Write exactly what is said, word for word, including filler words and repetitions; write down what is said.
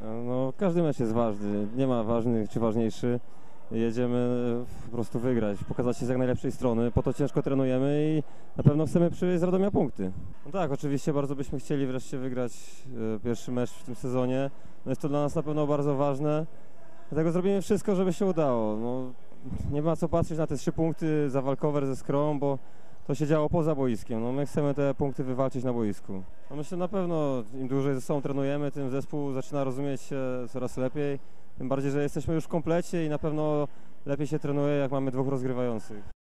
No, każdy mecz jest ważny, nie ma ważnych czy ważniejszy. Jedziemy po prostu wygrać, pokazać się z jak najlepszej strony, po to ciężko trenujemy i na pewno chcemy przywieźć z Radomia punkty. No tak, oczywiście bardzo byśmy chcieli wreszcie wygrać e, pierwszy mecz w tym sezonie. No jest to dla nas na pewno bardzo ważne, dlatego zrobimy wszystko, żeby się udało. No, nie ma co patrzeć na te trzy punkty za walkover ze Skrą, bo to się działo poza boiskiem. No, my chcemy te punkty wywalczyć na boisku. No, myślę na pewno im dłużej ze sobą trenujemy, tym zespół zaczyna rozumieć się coraz lepiej. Tym bardziej, że jesteśmy już w komplecie i na pewno lepiej się trenuje, jak mamy dwóch rozgrywających.